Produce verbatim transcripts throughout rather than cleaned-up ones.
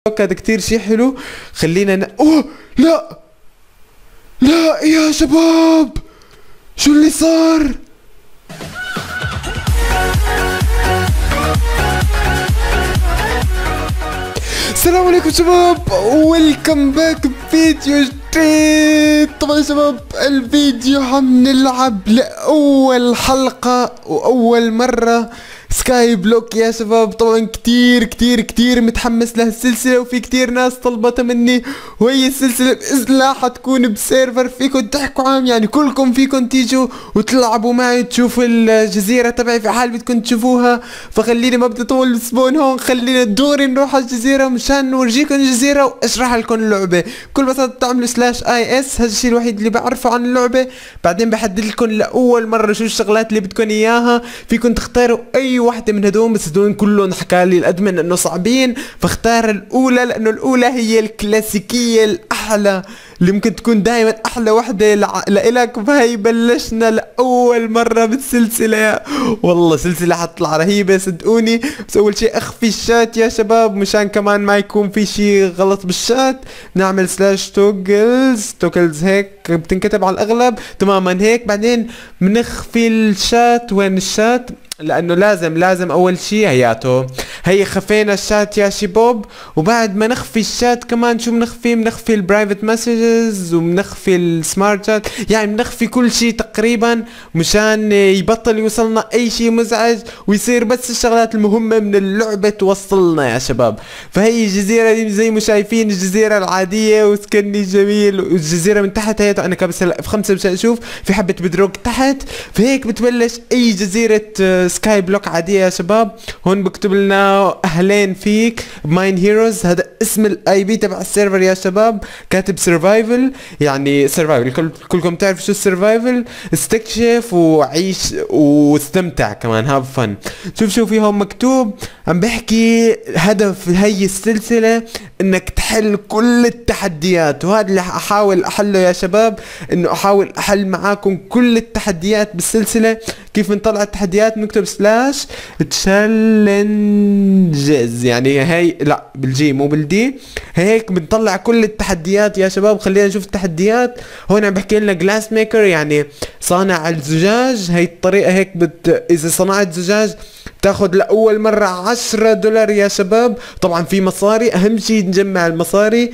هذا كتير شي حلو. خلينا ن... اوه لا لا يا شباب، شو اللي صار؟ السلام عليكم شباب، ويلكم باك بفيديو جديد. طبعا شباب الفيديو حنلعب لأول حلقة وأول مرة سكاي بلوك يا شباب. طبعا كتير كتير كتير متحمس لهالسلسلة، وفي كتير ناس طلبتها مني، وهي السلسلة بإذن الله حتكون بسيرفر فيكم تحكوا عام، يعني كلكم فيكم تيجوا وتلعبوا معي تشوفوا الجزيرة تبعي في حال بدكم تشوفوها. فخليني ما بدي اطول السبون هون، خلينا دوري نروح على الجزيرة مشان نورجيكم الجزيرة واشرح لكم اللعبة. بكل بساطة تعملوا سلاش اي اس، هذا الشيء الوحيد اللي بعرفه عن اللعبة. بعدين بحدد لكم لأول مرة شو الشغلات اللي بدكم اياها، فيكم تختاروا اي واحدة من هدول، بس هدول كلهم حكى لي الادمن انه صعبين، فاختار الاولى لانه الاولى هي الكلاسيكية الاحلى اللي ممكن تكون دائما احلى وحده لإلك. فهي بلشنا لاول مره بالسلسله، والله سلسله حتطلع رهيبه صدقوني. بس اول شيء اخفي الشات يا شباب مشان كمان ما يكون في شيء غلط بالشات. نعمل سلاش توجلز توجلز هيك بتنكتب على الاغلب تماما هيك. بعدين بنخفي الشات. وين الشات؟ لانه لازم لازم اول شيء هياته. هي خفينا الشات يا شباب، وبعد ما نخفي الشات كمان شو بنخفي؟ بنخفي البرايفت مسجز وبنخفي السمارت شات، يعني بنخفي كل شيء تقريبا مشان يبطل يوصلنا اي شيء مزعج، ويصير بس الشغلات المهمة من اللعبة توصلنا يا شباب. فهي الجزيرة دي زي ما شايفين الجزيرة العادية وسكني جميل، والجزيرة من تحت هي انا كابس هلا في خمسة مشان اشوف في حبة بدروك تحت. فهيك بتبلش اي جزيرة سكاي بلوك عادية يا شباب. هون بكتب لنا اهلين فيك ماين هيروز، هذا اسم الاي بي تبع السيرفر يا شباب. كاتب سرفايفل، يعني سرفايفل كل كلكم تعرفوا شو السرفايفل، استكشف وعيش واستمتع كمان، هاف فن. شوف شوف في هون مكتوب عم بحكي هدف هي السلسلة انك تحل كل التحديات، وهذا اللي احاول احله يا شباب، انه احاول احل معاكم كل التحديات بالسلسلة. كيف بنطلع التحديات؟ نكتب سلاش تشالنجز، يعني هي لا بالجي مو بالدي، هيك بنطلع كل التحديات يا شباب. خلينا نشوف التحديات. هون عم بحكي لنا جلاس ميكر، يعني صانع الزجاج. هي الطريقة هيك بت... اذا صنعت زجاج تاخذ لاول مرة عشرة دولار يا شباب. طبعا في مصاري، اهم شيء نجمع المصاري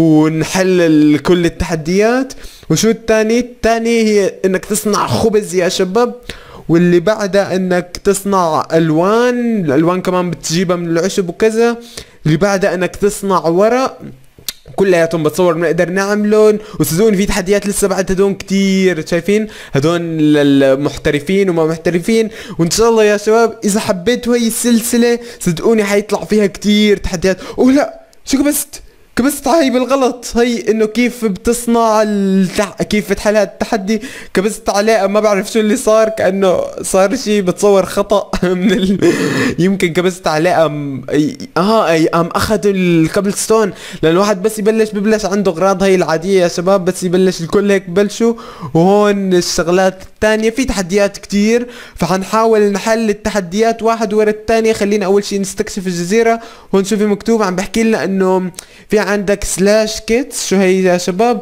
ونحل كل التحديات. وشو الثاني؟ الثاني هي انك تصنع خبز يا شباب، واللي بعدها انك تصنع الوان. الالوان كمان بتجيبها من العشب وكذا. اللي بعدها انك تصنع ورق، كلياتهم بتصور بنقدر نعملهم. وصدقوني في تحديات لسه بعد هدول كتير، شايفين هدول للمحترفين وما محترفين. وان شاء الله يا شباب اذا حبيتوا هي السلسلة صدقوني حيطلع فيها كتير تحديات. اوه لا شو كبست كبست هاي بالغلط. هي انه كيف بتصنع التح... كيف بتحل هذا التحدي. كبست عليه ما بعرف شو اللي صار، كانه صار شيء بتصور خطا من ال... يمكن كبست عليه ام اه اي ام اخذ الكابل ستون. لان الواحد بس يبلش ببلش عنده اغراض هي العاديه يا شباب، بس يبلش الكل هيك ببلشوا. وهون الشغلات الثانيه في تحديات كتير، فحنحاول نحل التحديات واحد ورا الثانيه. خلينا اول شيء نستكشف الجزيره. هون شوفي مكتوب عم بحكي لنا انه في عندك سلاش كيتس. شو هي يا شباب؟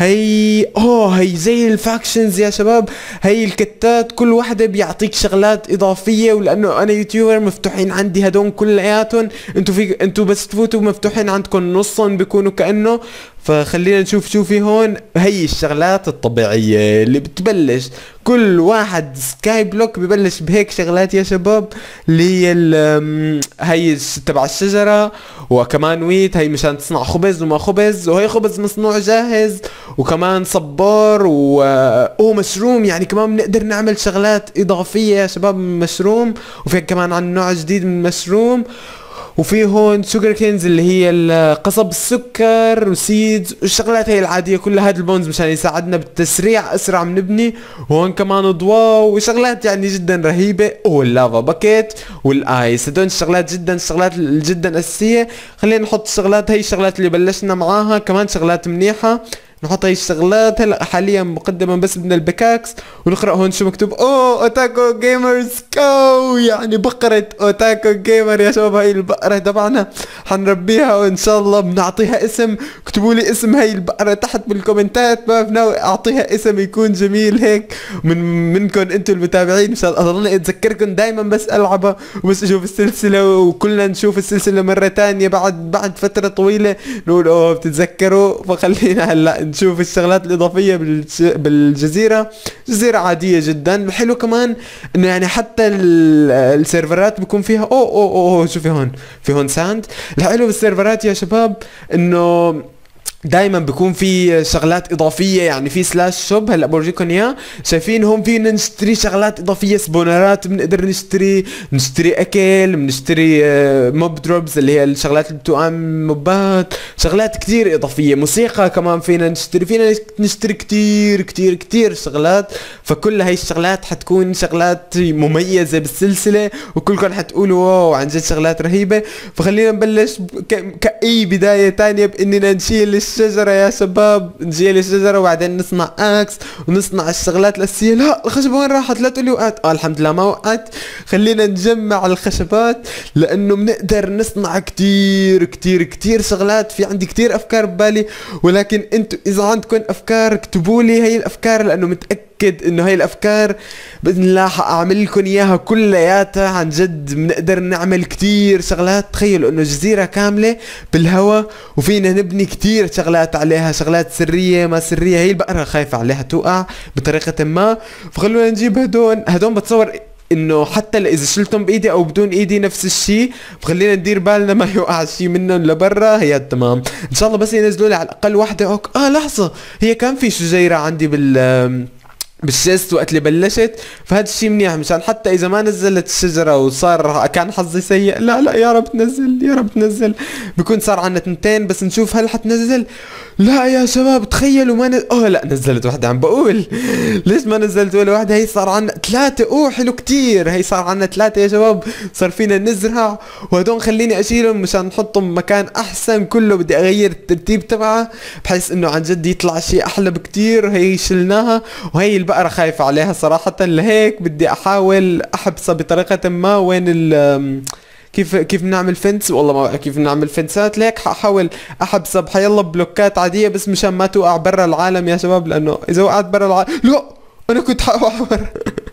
هي اوه هي زي الفاكشنز يا شباب. هي الكتات كل واحدة بيعطيك شغلات اضافية، ولانه انا يوتيوبر مفتوحين عندي هدول كلياتهم. انتو في انتو بس تفوتوا مفتوحين عندكم نصهم بيكونوا كأنه. فخلينا نشوف شو في هون. هي الشغلات الطبيعية اللي بتبلش كل واحد سكاي بلوك ببلش بهيك شغلات يا شباب، اللي هي هي تبع الشجرة. وكمان ويت هي مشان تصنع خبز وما خبز، وهي خبز مصنوع جاهز. وكمان صبار و اوه مشروم، يعني كمان بنقدر نعمل شغلات اضافية يا شباب من مشروم. وفي كمان عن نوع جديد من المشروم. وفي هون شوجر كينز اللي هي قصب السكر وسيدز والشغلات هي العادية كلها. هاد البونز مشان يساعدنا بالتسريع اسرع بنبني. وهون كمان ضواو وشغلات يعني جدا رهيبة. اوه اللافا باكيت والايس، هدول الشغلات جدا الشغلات جدا اساسية. خلينا نحط الشغلات، هي الشغلات اللي بلشنا معاها. كمان شغلات منيحة نحط هاي الشغلات. هلا حاليا مقدما بس بدنا البكاكس، ونقرا هون شو مكتوب. اوه اوتاكو جيمرز كو، يعني بقرة اوتاكو جيمر يا شباب. هاي البقرة تبعنا حنربيها وان شاء الله بنعطيها اسم. اكتبوا لي اسم هاي البقرة تحت بالكومنتات، ما بناوي اعطيها اسم يكون جميل هيك من منكم انتم المتابعين، مشان اضلني اتذكركم دائما بس العبها وبس اشوف السلسلة، وكلنا نشوف السلسلة مرة تانية بعد بعد فترة طويلة نقول اوه بتتذكروا. فخلينا هلا نشوف الشغلات الاضافية بالجزيرة. جزيرة عادية جدا. حلو كمان انه يعني حتى السيرفرات بيكون فيها اوه اوه اوه شوفي هون في هون ساند. الحلو بالسيرفرات يا شباب انه دايما بيكون في شغلات اضافيه، يعني في سلاش شوب هلا بورجيكم اياه. شايفين هون فينا نشتري شغلات اضافيه، سبونرات بنقدر نشتري، نشتري اكل، بنشتري موب دروبز اللي هي الشغلات اللي بتوقع موبات، شغلات كتير اضافيه. موسيقى كمان فينا نشتري، فينا نشتري كتير كتير كتير شغلات. فكل هاي الشغلات حتكون شغلات مميزه بالسلسله، وكلكم حتقولوا واو عن جد شغلات رهيبه. فخلينا نبلش كاي بدايه تانية باننا نشيل الشجرة يا شباب، نجيل الشجرة وبعدين نصنع اكس ونصنع الشغلات الاساسية. لا الخشبة وين راحت؟ لا تقولي وقعت. اه الحمد لله ما وقعت. خلينا نجمع الخشبات لانه بنقدر نصنع كتير كتير كتير شغلات. في عندي كتير افكار ببالي، ولكن انتوا اذا عندكم افكار اكتبوا لي هي الافكار، لانه متأكد انه هي الافكار باذن الله حاعمل لكم اياها كلياتها. عن جد بنقدر نعمل كتير شغلات. تخيلوا انه جزيرة كاملة بالهواء وفينا نبني كتير شغلات عليها، شغلات سرية ما سرية. هي البقرة خايفة عليها توقع بطريقة ما. فخلونا نجيب هدون. هدون بتصور انه حتى اذا شلتهم بايدي او بدون ايدي نفس الشيء. فخلينا ندير بالنا ما يوقع شيء منهم لبرا. هي تمام ان شاء الله، بس ينزلوا لي على الاقل وحده. اوك اه لحظة، هي كان في شجيرة عندي بال بالشيست وقت اللي بلشت، فهذا الشيء منيح مشان حتى اذا ما نزلت الشجره وصار كان حظي سيء. لا لا يا رب تنزل، يا رب تنزل. بكون صار عنا تنتين بس نشوف هل حتنزل. لا يا شباب تخيلوا ما نزل. اوه لا نزلت وحده. عم بقول ليش ما نزلت ولا وحده؟ هي صار عنا ثلاثه. اوه حلو كتير. هي صار عنا ثلاثه يا شباب. صار فينا نزرع، وهدول خليني اشيلهم مشان نحطهم مكان احسن. كله بدي اغير الترتيب تبعها بحيث انه عن جد يطلع شيء احلى بكتير. هي شلناها، وهي البقره خايفه عليها صراحه. لهيك بدي احاول احبسها بطريقه ما. وين ال كيف كيف بنعمل فنس؟ والله ما بعرف كيف بنعمل فنسات. ليك حاحاول احبسها بحيالله بلوكات عاديه بس مشان ما توقع برا العالم يا شباب، لانه اذا وقعت برا العالم لا انا كنت حوقع برا.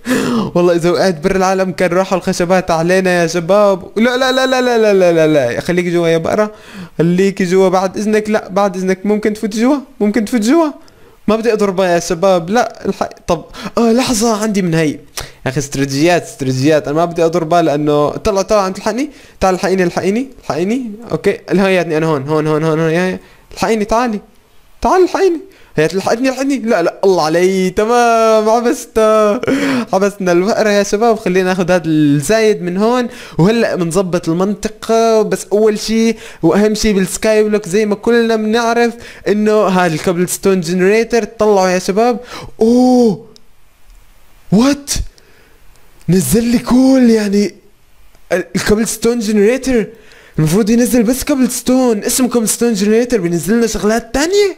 والله اذا وقعت برا العالم كان راحوا الخشبات علينا يا شباب. لا لا لا لا لا لا لا لا, لا. خليكي جوا يا بقره، خليكي جوا بعد اذنك. لا بعد اذنك ممكن تفوت جوا، ممكن تفوت جوا. ما بدي اضربها يا شباب. لا الحق. طب اه لحظة عندي من هي يا اخي استراتيجيات استراتيجيات. انا ما بدي اضربها لانه طلع طلع عم تلحقني. تعال الحقيني الحقيني الحقيني. اوكي الهياتني انا هون هون هون هون هون. الحقيني تعالي تعال الحقيني. هي تلحقني الحقني. لا لا الله علي تمام. عبستا عبسنا البقرة يا شباب. خلينا ناخذ هذا الزايد من هون. وهلا بنظبط المنطقة. بس اول شيء واهم شيء بالسكاي بلوك زي ما كلنا بنعرف انه هذا الكابل ستون جنريتر. طلعوا يا شباب. اوه وات نزل لي كول. يعني الكابل ستون جنريتر المفروض ينزل بس كابل ستون، اسمه كابل ستون جنريتر، بينزل لنا شغلات تانية.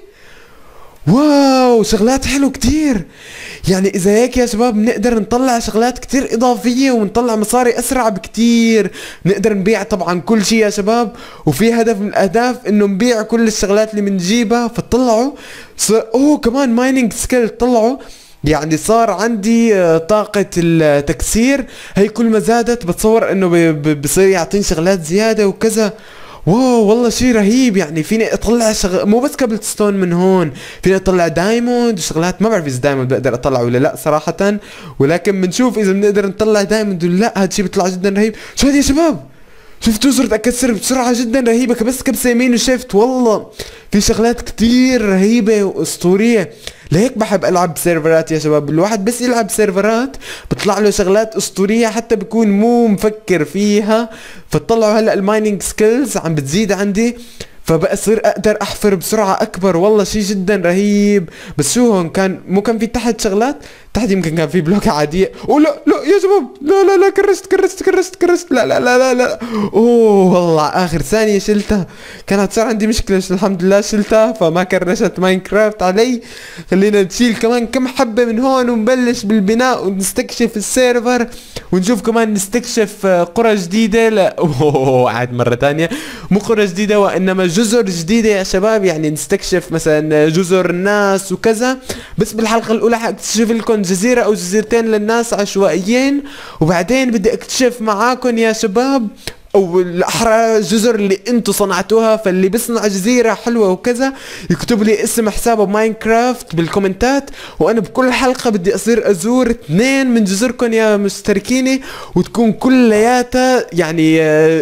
واو شغلات حلو كتير. يعني اذا هيك يا شباب بنقدر نطلع شغلات كتير اضافية ونطلع مصاري اسرع بكتير. نقدر نبيع طبعا كل شيء يا شباب، وفي هدف من الاهداف انه نبيع كل الشغلات اللي بنجيبها. فطلعوا صار اوه كمان مايننج سكيل. طلعوا يعني صار عندي طاقة التكسير. هي كل ما زادت بتصور انه بصير يعطيني شغلات زيادة وكذا. واو والله شيء رهيب. يعني فيني اطلع شغ... مو بس كابل ستون من هون، فيني اطلع دايموند وشغلات. ما بعرف اذا دايموند بقدر اطلع ولا لا صراحة، ولكن بنشوف اذا بنقدر نطلع دايموند ولا لا. هذا الشيء بيطلع جدا رهيب. شو هذا يا شباب؟ شفتوا صرت اكسر بسرعة جدا رهيبة. بس كبسة يمين وشفت. والله في شغلات كتير رهيبة واسطورية. لهيك بحب العب سيرفرات يا شباب. الواحد بس يلعب سيرفرات بيطلع له شغلات اسطورية حتى بيكون مو مفكر فيها. فتطلعوا هلا المايننج سكيلز عم بتزيد عندي، فبقى صير اقدر احفر بسرعة اكبر. والله شيء جدا رهيب. بس شو هون كان مو كان في تحت شغلات؟ تحت يمكن كان في بلوكة عادية. اوه لا لا يا شباب، لا لا لا كرست كرست كرست كرست، لا لا لا لا لا. اوه والله اخر ثانية شلتها، كانت صار عندي مشكلة، الحمد لله شلتها فما كرشت ماينكرافت علي. خلينا نشيل كمان كم حبة من هون ونبلش بالبناء ونستكشف السيرفر، ونشوف كمان نستكشف قرى جديدة. لا اوه قاعد مرة ثانية، مو قرى جديدة وانما جزر جديدة يا شباب، يعني نستكشف مثلا جزر الناس وكذا. بس بالحلقة الاولى حاكتشف لكم جزيرة او جزيرتين للناس عشوائيين، وبعدين بدي اكتشف معاكم يا شباب، او الاحرى جزر اللي انتم صنعتوها. فاللي بيصنع جزيرة حلوة وكذا يكتب لي اسم حسابه ماينكرافت بالكومنتات، وانا بكل حلقة بدي اصير ازور اثنين من جزركم يا مشتركيني، وتكون كلياتها يعني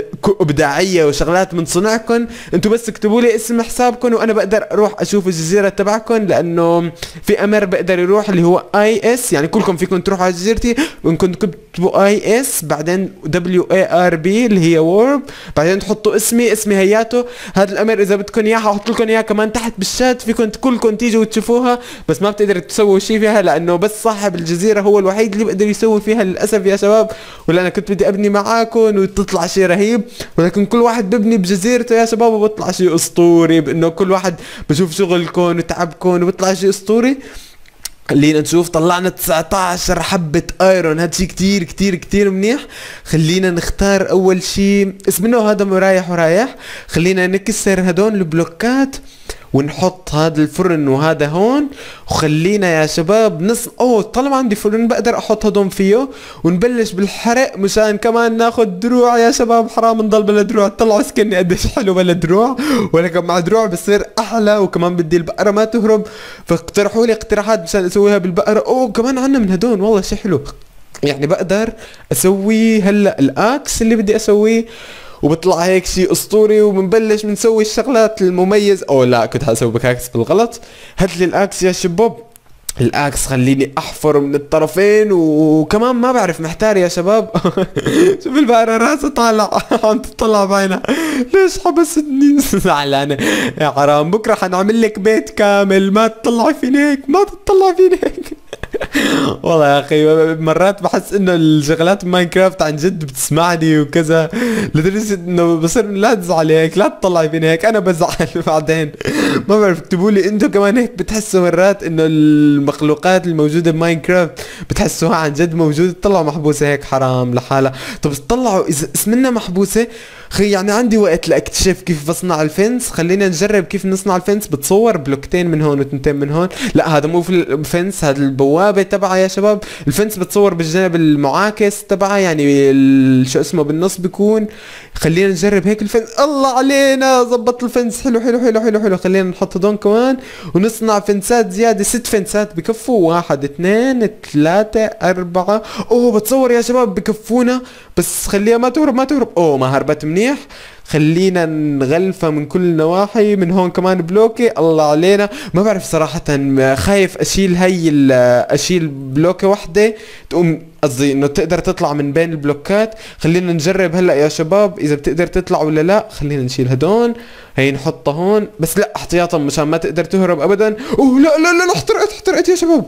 ابداعية وشغلات من صنعكم. انتم بس اكتبوا لي اسم حسابكم وانا بقدر اروح اشوف الجزيرة تبعكم، لانه في امر بقدر يروح اللي هو اي اس، يعني كلكم فيكم تروحوا على جزيرتي وانكم تكتبوا اي اس بعدين دبليو اي ار بي اللي هي وورب، بعدين تحطوا اسمي اسمي هياته. هذا الامر اذا بدكم اياه حاحط لكم اياه كمان تحت بالشات، فيكم كلكم تيجوا وتشوفوها، بس ما بتقدروا تسووا شيء فيها لانه بس صاحب الجزيره هو الوحيد اللي بيقدر يسوي فيها للاسف يا شباب. ولا انا كنت بدي ابني معاكم وتطلع شيء رهيب، ولكن كل واحد ببني بجزيرته يا شباب وبطلع شيء اسطوري، بانه كل واحد بشوف شغلكم وتعبكم وبطلع شيء اسطوري. خلينا نشوف، طلعنا تسعة عشر حبة ايرون، هاد شي كتير كتير كتير منيح. خلينا نختار اول شي اسم منه هذا رايح ورايح. خلينا نكسر هدول البلوكات ونحط هذا الفرن وهذا هون، وخلينا يا شباب نص اوه طالما عندي فرن بقدر احط هدول فيه، ونبلش بالحرق مشان كمان ناخد دروع يا شباب. حرام نضل بلا دروع، طلعوا سكني قديش حلو بلا دروع، ولكن مع دروع بصير احلى. وكمان بدي البقرة ما تهرب، فاقترحوا لي اقتراحات مشان اسويها بالبقرة. اوه كمان عنا من هدول والله شي حلو، يعني بقدر اسوي هلا الاكس اللي بدي اسويه وبطلع هيك شيء اسطوري، وبنبلش بنسوي الشغلات المميز. او لا كنت حاسوي بكاكس بالغلط. هات لي الاكس يا شباب، الاكس خليني احفر من الطرفين، وكمان ما بعرف محتار يا شباب. شوف البقرة راسها طالع عم تطلع بعينها، ليش حبستني؟ زعلانة يا حرام، بكره حنعمل لك بيت كامل، ما تطلعي فيني هيك، ما تطلعي فيني هيك. والله يا اخي مرات بحس انه الشغلات ماينكرافت عن جد بتسمعني وكذا، لدرجة انه بصير لا تزعلي هيك، لا تطلعي فيني هيك، انا بزعل بعدين. ما بعرف اكتبوا لي انتم كمان هيك بتحسوا مرات انه المخلوقات الموجودة بماينكرافت بتحسوها عن جد موجودة، تطلعوا محبوسة هيك حرام لحالها. طب طلعوا اذا اسمنا محبوسة خي، يعني عندي وقت لاكتشف كيف بصنع الفنس. خلينا نجرب كيف نصنع الفنس. بتصور بلوكتين من هون وتنتين من هون، لا هذا مو في الفنس، هذا البوابة تبعها يا شباب. الفنس بتصور بالجانب المعاكس تبعها، يعني شو اسمه بالنص بيكون. خلينا نجرب هيك الفنس. الله علينا زبط الفنس، حلو حلو حلو حلو حلو. خلينا نحط هدول كمان ونصنع فنسات زيادة، ست فنسات بكفوا، واحد اثنين ثلاثة أربعة. اوه بتصور يا شباب بكفونا، بس خليها ما تهرب ما تهرب. اوه ما هربت منيح. خلينا نغلفها من كل النواحي، من هون كمان بلوكي. الله علينا، ما بعرف صراحة، خايف اشيل هي اشيل بلوكة واحدة تقوم، قصدي انه تقدر تطلع من بين البلوكات. خلينا نجرب هلا يا شباب اذا بتقدر تطلع ولا لا. خلينا نشيل هدول، هي نحطها هون بس لا احتياطا مشان ما تقدر تهرب ابدا. اوه لا لا لا, لا احترقت احترقت يا شباب.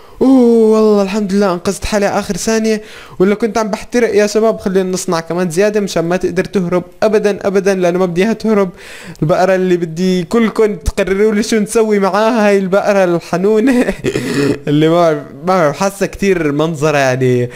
اوه والله الحمد لله انقذت حالي اخر ثانية، ولا كنت عم بحترق يا شباب. خلينا نصنع كمان زيادة مشان ما تقدر تهرب ابدا ابدا، لانه ما بدي اياها تهرب. البقرة اللي بدي كلكم تقرروا لي شو نسوي معاها، هاي البقرة الحنونة اللي ما ما بعرف، حاسة كتير منظرة يعني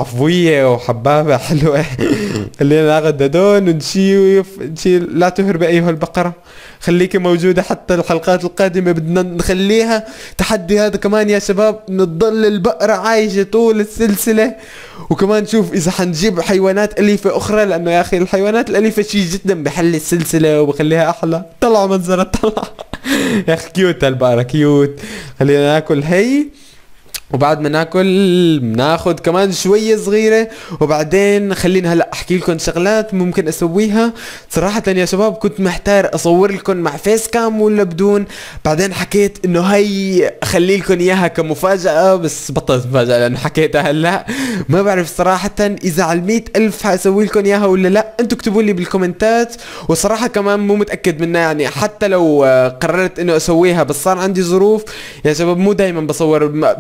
عفوية وحبابة حلوة. خلينا ناخذ هدول ونشيل نشيل. لا تهربي ايها البقرة، خليكي موجودة حتى الحلقات القادمة. بدنا نخليها تحدي هذا كمان يا شباب، نضل البقرة عايشة طول السلسلة. وكمان شوف اذا حنجيب حيوانات اليفة اخرى، لانه يا اخي الحيوانات الاليفة شيء جدا بحل السلسلة وبخليها احلى. طلعوا منظرها طلع. يا اخي كيوت هالبقرة كيوت. خلينا ناكل هي، وبعد ما ناكل بناخد كمان شوية صغيرة، وبعدين خلينا هلا احكي لكم شغلات ممكن اسويها. صراحة يا شباب كنت محتار اصور لكم مع فيس كام ولا بدون، بعدين حكيت انه هي اخلي لكم اياها كمفاجأة، بس بطلت مفاجأة لانه حكيتها هلا. ما بعرف صراحة اذا على المية الف حاسوي لكم اياها ولا لا، انتوا اكتبوا لي بالكومنتات. وصراحة كمان مو متأكد منها، يعني حتى لو قررت انه اسويها بس صار عندي ظروف يا شباب، مو دايما بصور بقدر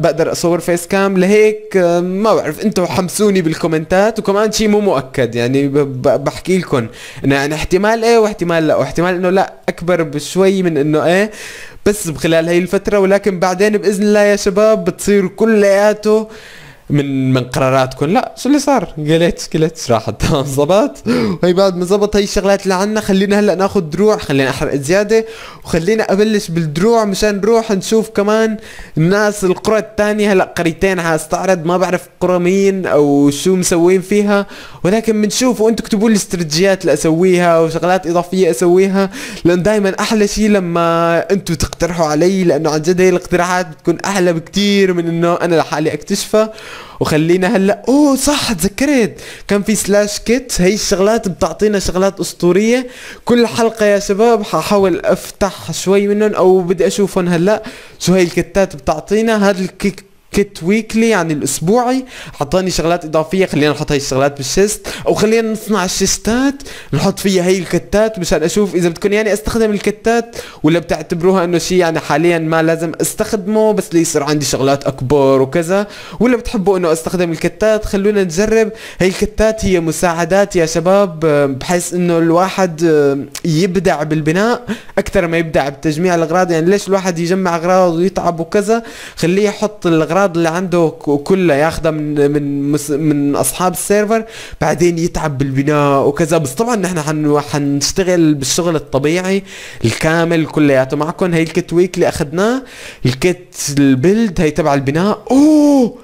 بصور فيس كام لهيك آه، ما بعرف، انتوا حمسوني بالكومنتات. وكمان شيء مو مؤكد يعني ب- ب- بحكي لكم انه يعني احتمال ايه واحتمال لا، واحتمال انه لا اكبر بشوي من انه ايه، بس بخلال هاي الفترة. ولكن بعدين بإذن الله يا شباب بتصير كلياته من من قراراتكم. لا شو اللي صار؟ قلت قلت راحت تمام زبط. وهي بعد ما زبط هي الشغلات اللي عنا، خلينا هلا ناخذ دروع، خلينا احرق زياده وخلينا ابلش بالدروع مشان نروح نشوف كمان الناس القرى الثانيه. هلا قريتين حاستعرض، ما بعرف قرى مين او شو مسوين فيها، ولكن بنشوف. وانتم اكتبوا لي استراتيجيات اللي اسويها وشغلات اضافيه اسويها، لان دائما احلى شيء لما انتم تقترحوا علي، لانه عن جد هي الاقتراحات بتكون احلى بكتير من انه انا لحالي اكتشفها. وخلينا هلا اوه صح تذكرت كان في سلاش كيت، هي الشغلات بتعطينا شغلات اسطوريه كل حلقه يا شباب. حاحاول افتح شوي منهم او بدي اشوفهم هلا شو هي الكتات بتعطينا. هذا الكيك كيت ويكلي يعني الاسبوعي اعطاني شغلات اضافيه. خلينا نحط هاي الشغلات بالشيست، او خلينا نصنع الشيستات نحط فيها هي الكتات مشان اشوف اذا بدكم يعني استخدم الكتات، ولا بتعتبروها انه شيء يعني حاليا ما لازم استخدمه بس ليصير عندي شغلات اكبر وكذا، ولا بتحبوا انه استخدم الكتات. خلونا نجرب. هي الكتات هي مساعدات يا شباب، بحيث انه الواحد يبدع بالبناء اكثر ما يبدع بتجميع الاغراض. يعني ليش الواحد يجمع اغراض ويتعب وكذا؟ خليه يحط الاغراض اللي عنده كلها ياخذها من من من اصحاب السيرفر، بعدين يتعب بالبناء وكذا. بس طبعا نحن حن حنشتغل بالشغل الطبيعي الكامل كلياته معكم. هي الكت ويك اللي اخذناه، الكت البيلد هي تبع البناء. اوه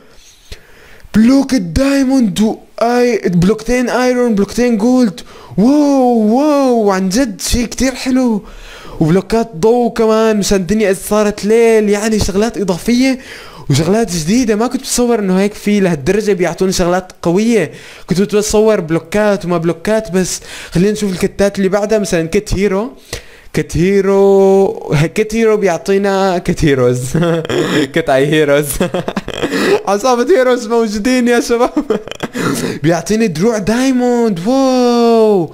بلوك الدايموند و اي بلوكتين ايرون بلوكتين جولد. واو واو عن جد شيء كتير حلو. وبلوكات ضوء كمان مشان الدنيا اذا صارت ليل، يعني شغلات اضافيه وشغلات جديده. ما كنت بتصور انه هيك في لهالدرجه بيعطوني شغلات قويه. كنت بتصور بلوكات وما بلوكات بس. خلينا نشوف الكتات اللي بعدها. مثلا كت هيرو، كت هيرو كت هيرو بيعطينا كت هيروز كت اي هيروز عصابة هيروز موجودين يا شباب بيعطيني دروع دايموند. واو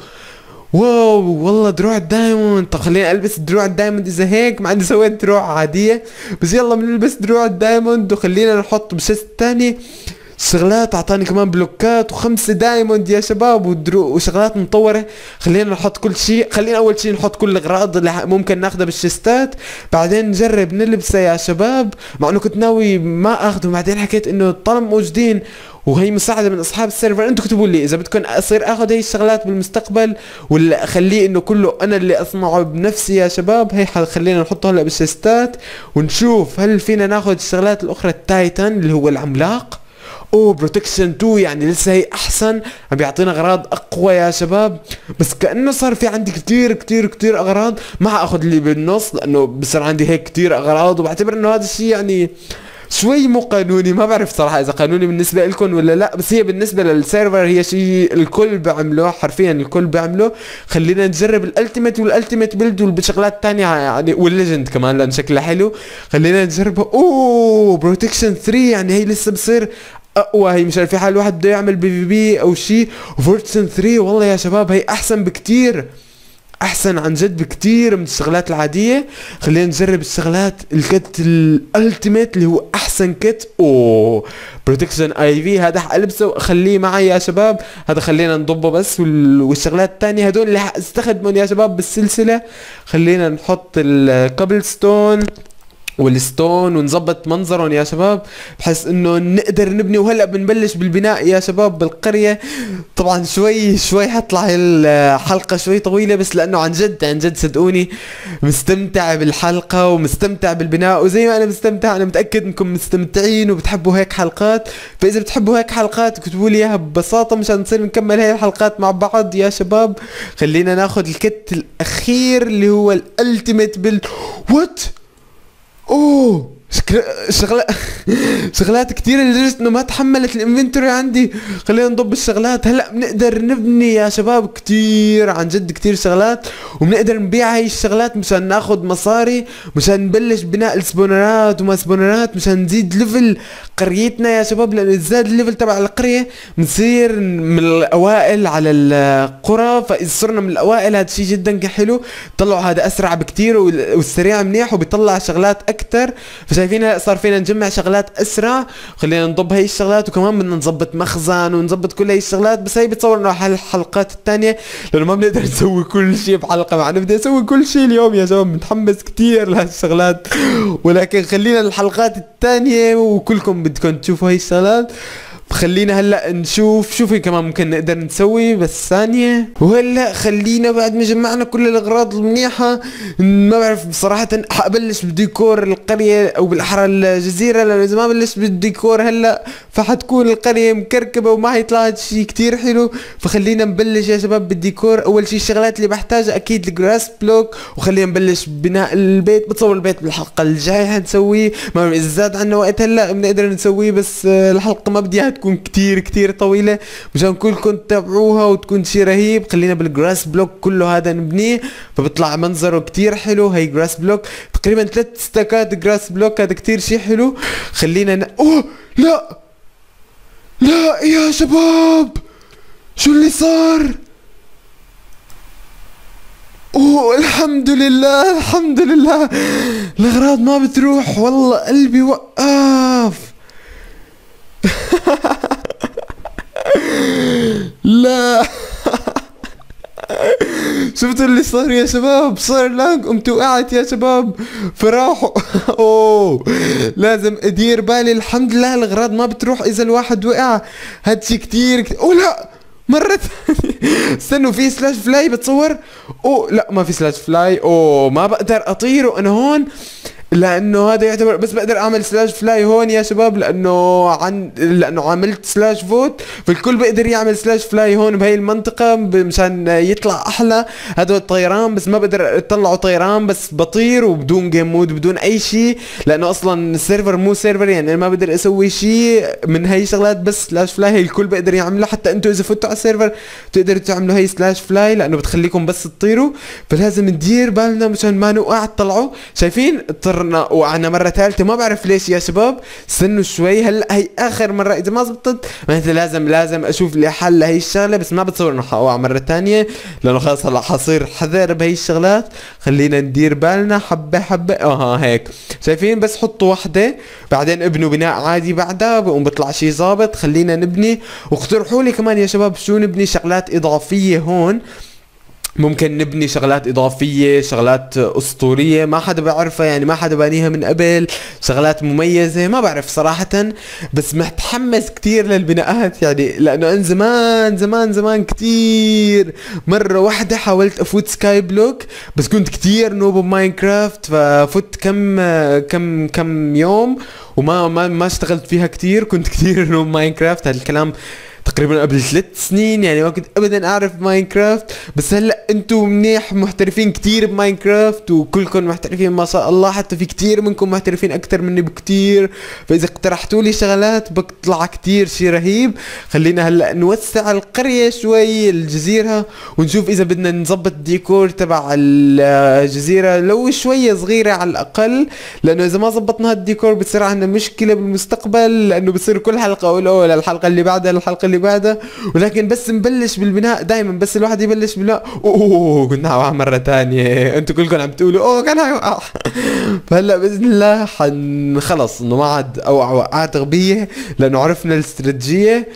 واو والله دروع الدايموند. طب خليني البس دروع الدايموند اذا هيك ما عندي سويت دروع عادية، بس يلا بنلبس دروع الدايموند. وخلينا نحط بشست تاني شغلات. اعطاني كمان بلوكات وخمسة دايموند يا شباب ودرو وشغلات مطورة. خلينا نحط كل شيء. خلينا اول شيء نحط كل الاغراض اللي ممكن ناخذها بالشيستات، بعدين نجرب نلبسها يا شباب. مع انه كنت ناوي ما اخذه، بعدين حكيت انه طالما موجودين وهي مساعدة من اصحاب السيرفر. انتم اكتبوا لي اذا بدكم اصير اخذ هي الشغلات بالمستقبل، ولا اخليه انه كله انا اللي اصنعه بنفسي يا شباب. هي خلينا نحطه هلا بالشيستات ونشوف هل فينا ناخذ الشغلات الاخرى. التايتن اللي هو العملاق، اوه بروتكشن اتنين يعني لسه هي احسن، عم بيعطينا اغراض اقوى يا شباب. بس كانه صار في عندي كتير كتير كتير اغراض. ما اخذ اللي بالنص لانه بصير عندي هيك كتير اغراض، وبعتبر انه هذا الشيء يعني شوي مو قانوني. ما بعرف صراحة اذا قانوني بالنسبة لكم ولا لا، بس هي بالنسبة للسيرفر هي شيء الكل بيعملوه، حرفيا الكل بيعمله. خلينا نجرب الالتيميت والالتيميت بيلد والشغلات تانية يعني، والليجند كمان لان شكلها حلو. خلينا نجربها. اوه بروتكشن ثلاثة يعني هي لسه بصير اقوى. هي مشان في حال واحد بده يعمل بي في بي او شيء. وفورتشن ثلاثة والله يا شباب هي احسن بكتير، احسن عن جد بكتير من الشغلات العادية. خلينا نجرب الشغلات. الكت الالتيميت اللي هو احسن كت. اوه بروتكشن اي في هذا حالبسه واخليه معي يا شباب. هذا خلينا نضبه بس. والشغلات الثانية هدول اللي حاستخدمهم يا شباب بالسلسلة. خلينا نحط الكابل ستون والستون ونظبط منظرهم يا شباب بحيث انه نقدر نبني. وهلا بنبلش بالبناء يا شباب بالقرية. طبعا شوي شوي حطلع الحلقة شوي طويلة، بس لانه عن جد عن جد صدقوني مستمتع بالحلقة ومستمتع بالبناء، وزي ما انا مستمتع انا متأكد انكم مستمتعين وبتحبوا هيك حلقات. فاذا بتحبوا هيك حلقات اكتبوا لي اياها ببساطة مشان نصير نكمل هاي الحلقات مع بعض يا شباب. خلينا ناخذ الكت الاخير اللي هو الالتيميت بيلد. وات اوه شغلات شغلات كثيرة لدرجة انه ما تحملت الانفنتوري عندي. خلينا نضب الشغلات. هلا بنقدر نبني يا شباب كثير عن جد كثير شغلات، وبنقدر نبيع هاي الشغلات مشان ناخذ مصاري، مشان نبلش بناء السبونرات وما سبونرات، مشان نزيد ليفل قريتنا يا شباب. لانه زاد الليفل تبع القرية بنصير من الاوائل على القرى. فاذا صرنا من الاوائل هذا شيء جدا حلو. طلعوا هذا اسرع بكثير والسريع منيح وبيطلع شغلات اكثر. فشان شايفين صار فينا نجمع شغلات اسرع، خلينا نضب هي الشغلات، وكمان بدنا نظبط مخزن ونظبط كل هي الشغلات. بس هي بتصور انه على الحلقات الثانيه لانه ما بنقدر نسوي كل شيء بحلقه، معنا بدي اسوي كل شيء اليوم يا شباب، متحمس كثير لهالشغلات. ولكن خلينا الحلقات الثانيه وكلكم بدكم تشوفوا هي الشغلات. خلينا هلا نشوف شو في كمان ممكن نقدر نسوي بس ثانية. وهلا خلينا بعد ما جمعنا كل الاغراض المنيحة، ما بعرف بصراحة حابلش بديكور القرية او بالاحرى الجزيرة، لانه اذا ما بلش بالديكور هلا فحتكون القرية مكركبة وما حيطلع شي كتير حلو. فخلينا نبلش يا شباب بالديكور. اول شي الشغلات اللي بحتاجها اكيد الجراس بلوك، وخلينا نبلش ببناء البيت. بتصور البيت بالحلقة الجاية حنسويه، ما اذا زاد عنا وقت هلا بنقدر نسويه، بس الحلقة ما بدي تكون كتير كتير طويلة مشان كلكم تتابعوها وتكون شي رهيب. خلينا بالجراس بلوك كله هذا نبنيه، فبيطلع منظره كتير حلو. هي جراس بلوك تقريبا ثلاث ستاكات جراس بلوك، هذا كتير شي حلو. خلينا ن... اوه لا لا يا شباب، شو اللي صار؟ اوه الحمد لله الحمد لله، الاغراض ما بتروح، والله قلبي وقف. لا شفتوا اللي صار يا شباب؟ صار لاج، قمت وقعت يا شباب فراحوا. اوه لازم ادير بالي. الحمد لله الاغراض ما بتروح اذا الواحد وقع، هاد شي كتير, كتير. اوه لا مرة ثانية، استنوا في سلاش فلاي بتصور. اوه لا ما في سلاش فلاي. اوه ما بقدر اطير وانا هون، لانه هذا يعتبر بس بقدر اعمل سلاش فلاي هون يا شباب، لانه عن لانه عملت سلاش فوت، فالكل بقدر يعمل سلاش فلاي هون بهي المنطقة مشان يطلع احلى. هذا الطيران بس ما بقدر اطلعه طيران، بس بطير وبدون جيم مود بدون اي شيء، لانه اصلا السيرفر مو سيرفر، يعني انا ما بقدر اسوي شيء من هي شغلات. بس سلاش فلاي هي الكل بقدر يعملها، حتى انتم اذا فتوا على السيرفر تقدروا تعملوا هي سلاش فلاي، لانه بتخليكم بس تطيروا. فلازم ندير بالنا مشان ما نوقع. طلعوا شايفين وقعنا مرة ثالثة، ما بعرف ليش يا شباب. استنوا شوي، هلا هي اخر مرة، اذا ما زبطت معناتها لازم لازم اشوف لي حل لهي الشغلة. بس ما بتصور انه حوقع مرة ثانية، لانه خلاص هلا حصير حذر بهي الشغلات. خلينا ندير بالنا حبة حبة. اه هيك شايفين، بس حطوا وحدة بعدين ابنوا بناء عادي بعدها بقوم بيطلع شي ظابط. خلينا نبني، واقترحوا لي كمان يا شباب شو نبني شغلات اضافية هون. ممكن نبني شغلات اضافية، شغلات اسطورية ما حدا بيعرفها، يعني ما حدا بانيها من قبل، شغلات مميزة ما بعرف صراحة. بس متحمس كتير للبناءات، يعني لانه انا زمان زمان زمان كتير مرة واحدة حاولت افوت سكاي بلوك، بس كنت كتير نوب بماينكرافت، ففت كم كم كم يوم وما ما ما اشتغلت فيها كتير. كنت كتير نوب ماينكرافت، هذا الكلام تقريبا قبل ثلاث سنين، يعني ما كنت ابدا اعرف ماينكرافت. بس هلا انتم منيح محترفين كتير بماينكرافت، وكلكم محترفين ما شاء الله، حتى في كتير منكم محترفين اكثر مني بكتير. فاذا اقترحتوا لي شغلات بطلع كتير شي رهيب. خلينا هلا نوسع القرية شوي الجزيرة، ونشوف اذا بدنا نظبط الديكور تبع الجزيرة لو شوية صغيرة على الاقل، لانه اذا ما زبطنا هالديكور بتصير عندنا مشكلة بالمستقبل، لانه بصير كل حلقة اقول اوه للحلقة اللي بعدها الحلقة اللي بعدها. ولكن بس نبلش بالبناء دائما، بس الواحد يبلش بالبناء. اوه كنا حوقع مرة ثانية، انتوا كلكم عم تقولوا اوه كان حيوقع. فهلا باذن الله حنخلص انه ما عاد اوقع وقعات غبية، لانه عرفنا الاستراتيجية.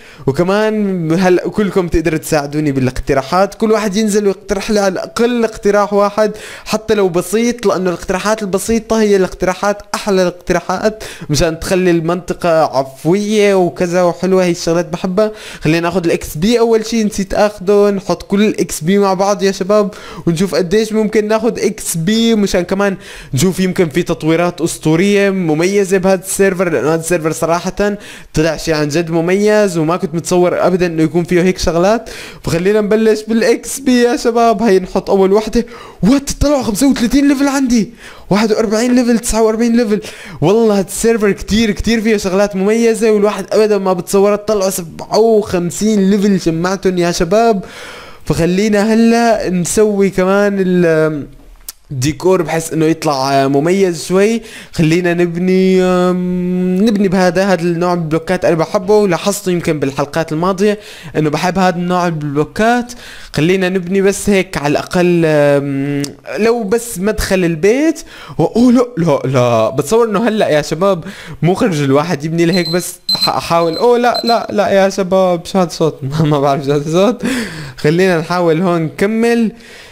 وكمان هلا كلكم تقدروا تساعدوني بالاقتراحات، كل واحد ينزل ويقترح لي على الاقل اقتراح واحد حتى لو بسيط، لانه الاقتراحات البسيطة هي الاقتراحات احلى الاقتراحات، مشان تخلي المنطقة عفوية وكذا وحلوة. هي الشغلات بحبها. خلينا ناخذ الاكس بي اول شيء، نسيت اخذه. نحط كل الاكس بي مع بعض يا شباب، ونشوف قديش ممكن ناخذ اكس بي، مشان كمان نشوف يمكن في تطويرات اسطوريه مميزه بهذا السيرفر، لانه هذا السيرفر صراحه طلع شيء عن جد مميز، وما كنت متصور ابدا انه يكون فيه هيك شغلات. فخلينا نبلش بالاكس بي يا شباب. هي نحط اول وحده. وات طلعوا خمسة وثلاثين ليفل عندي، واحد وأربعين ليفل، تسعة وأربعين ليفل. والله هذا السيرفر كتير كتير فيه شغلات مميزة، والواحد ابدا ما بتصور. طلعوا سبعة وخمسين ليفل جمعتهم يا شباب. فخلينا هلا نسوي كمان ال ديكور بحيث انه يطلع مميز شوي. خلينا نبني نبني بهذا هذا النوع من البلوكات، انا بحبه، لاحظته يمكن بالحلقات الماضية انه بحب هذا النوع من البلوكات. خلينا نبني بس هيك على الاقل لو بس مدخل البيت. اوه لا لا لا، بتصور انه هلا يا شباب مخرج الواحد يبني لهيك بس احاول. اوه لا لا لا يا شباب، شو هذا الصوت؟ ما بعرف شو هذا الصوت. خلينا نحاول هون نكمل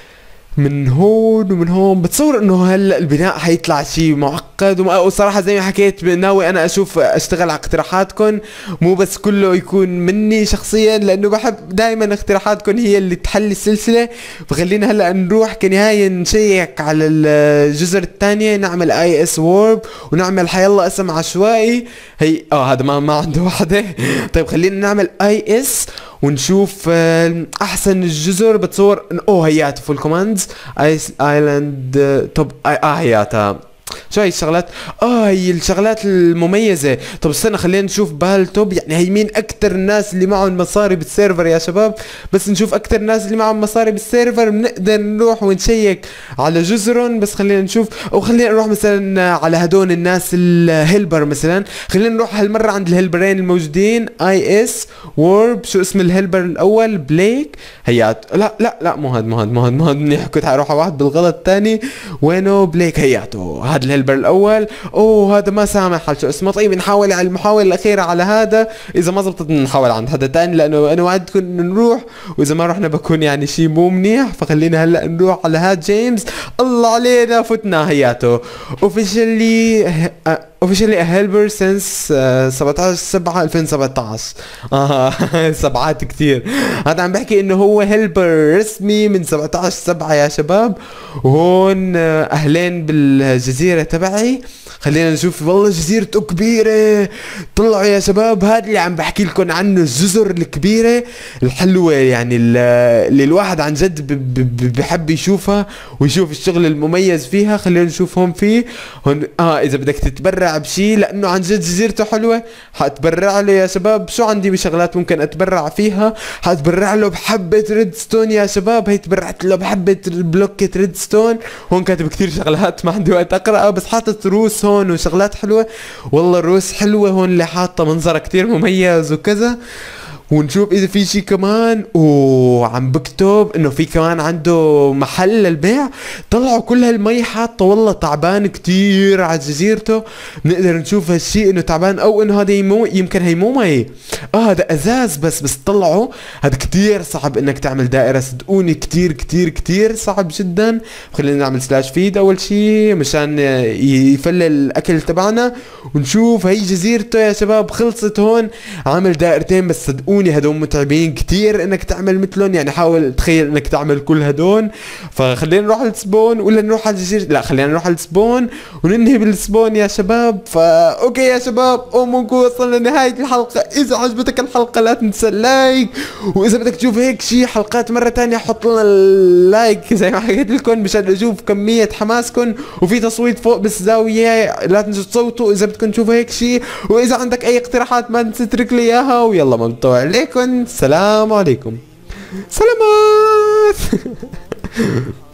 من هون ومن هون. بتصور انه هلا البناء حيطلع شيء معقد، وصراحه زي ما حكيت ناوي انا اشوف اشتغل على اقتراحاتكم، مو بس كله يكون مني شخصيا، لانه بحب دائما اقتراحاتكم هي اللي تحلي السلسله. فخلينا هلا نروح كنهايه نشيك على الجزر الثانيه، نعمل اي اس وورب ونعمل حيلا اسم عشوائي. هي اه هذا ما ما عنده وحده. طيب خلينا نعمل اي اس ونشوف احسن الجزر. بتصور اوه هيات فول كوماندز ايس ايلاند توب اه هياتها. شو هي الشغلات؟ اه هي الشغلات المميزة. طب استنى خلينا نشوف بالتوب، يعني هي مين اكتر الناس اللي معهم مصاري بالسيرفر يا شباب. بس نشوف اكتر الناس اللي معهم مصاري بالسيرفر بنقدر نروح ونشيك على جزرهم. بس خلينا نشوف، او خلينا نروح مثلا على هدول الناس الهيلبر مثلا. خلينا نروح هالمرة عند الهيلبرين الموجودين. اي اس وورب، شو اسم الهيلبر الاول؟ بليك. هيات لا لا لا مو هاد مو هاد مو هاد مو هاد منيح، كنت حروح على واحد بالغلط تاني. وينه بليك؟ هياته هذا الهيلبر الاول. اوه هذا ما سامح على شو اسمه. طيب نحاول على المحاولة الاخيرة على هذا، اذا ما زبطت نحاول عند حدا تاني، لانه انا وعدتكم انه نروح، واذا ما رحنا بكون يعني شيء مو منيح. فخلينا هلا نروح على هاد جيمس. الله علينا فتنا. هياته اوفيشلي اوفيشلي هيلبر سنس سبعة عشر سبعة ألفين وسبعطعش. اه سبعات كثير. هذا عم بحكي انه هو هيلبر رسمي من سبعة عشر سبعة يا شباب. وهون اهلين بالجزيرة تبعي. خلينا نشوف، والله جزيرته كبيرة. طلعوا يا شباب، هذا اللي عم بحكي لكم عنه، الجزر الكبيرة الحلوة، يعني اللي الواحد عن جد بحب يشوفها ويشوف الشغل المميز فيها. خلينا نشوف هون في هون اه اذا بدك تتبرع بشيء، لانه عن جد جزيرته حلوة، حاتبرع له يا شباب. شو عندي بشغلات ممكن اتبرع فيها؟ حاتبرع له بحبة ريدستون يا شباب. هي تبرعت له بحبة بلوكة ريدستون. هون كاتب كثير شغلات ما عندي وقت اقراها، بس حاطط روس هون وشغلات حلوة. والله الروس حلوة هون، اللي حاطة منظرها كتير مميز وكذا. ونشوف اذا في شي كمان. اوه عم بكتب انه في كمان عنده محل للبيع. طلعوا كل هالمي حاطه، والله تعبان كتير على جزيرته. بنقدر نشوف هالشي انه تعبان، او انه هذا يمو يمكن هي مو مي، اه هذا ازاز بس. بس طلعوا هذا كتير صعب انك تعمل دائرة، صدقوني كتير كتير كتير صعب جدا. خلينا نعمل سلاش فيد اول شي مشان يفلل الاكل تبعنا. ونشوف هي جزيرته يا شباب خلصت هون. عامل دائرتين بس، صدقوني هدول متعبين كتير انك تعمل مثلهم. يعني حاول تخيل انك تعمل كل هدول. فخلينا نروح على السبون ولا نروح على الجزيرة؟ لا خلينا نروح على السبون وننهي بالسبون يا شباب. فا اوكي يا شباب، امكم وصلنا لنهاية الحلقة. اذا عجبتك الحلقة لا تنسى اللايك، واذا بدك تشوف هيك شي حلقات مرة تانية حط لنا اللايك زي ما حكيت لكم مشان اشوف كمية حماسكم. وفي تصويت فوق بالزاوية، لا تنسوا تصوتوا اذا بدكم تشوفوا هيك شي. واذا عندك اي اقتراحات ما تنسى تترك لي اياها. ويلا مقطوع عليكم، السلام عليكم، سلامات.